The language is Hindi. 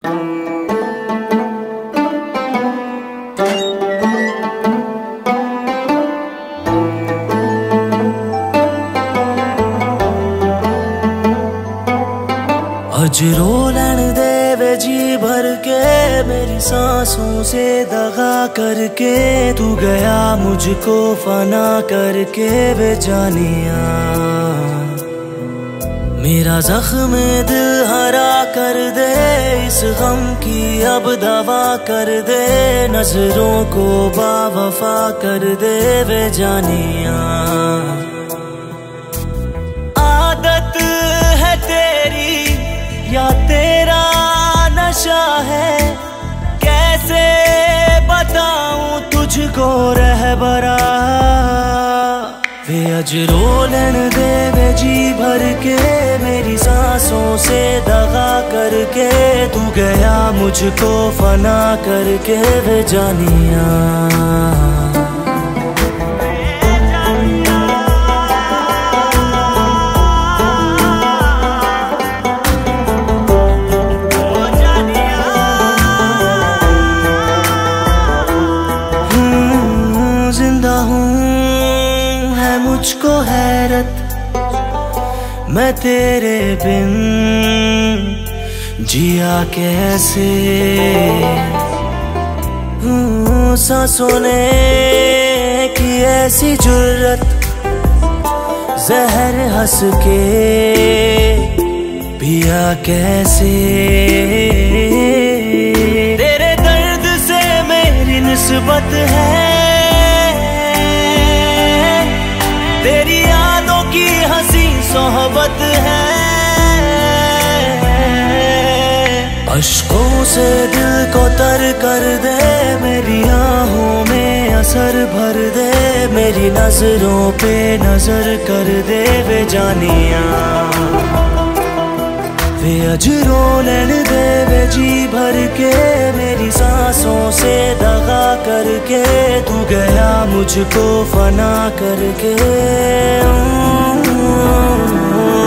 अज रो लैन दे वे जी भर के मेरी सांसों से दगा करके, तू गया मुझको फना करके वे जानिया। मेरा जख्म दिल हरा कर दे, इस गम की अब दवा कर दे, नजरों को बावफा कर दे वे जानिया। आदत है तेरी या तेरा नशा है, कैसे बताऊं तुझको रहबरा। वे अज रो लैन दे वे जी भर के मेरी सांसों से दगा करके, तू गया मुझको फना करके वे जानिया। मुझको हैरत मैं तेरे बिन जिया कैसे, सांसों ने की ऐसी जुर्रत, जहर हंस के पिया कैसे। तेरे दर्द से मेरी निस्बत है, तेरी यादों की हंसी सोहबत है। अश्कों से दिल को तर कर दे, मेरी आहों में असर भर दे, मेरी नजरों पे नजर कर दे वे जानिया। वे अज रो लैन दे वे जी भर के मेरी सांसों से दगा करके, तू गया मुझको फना करके।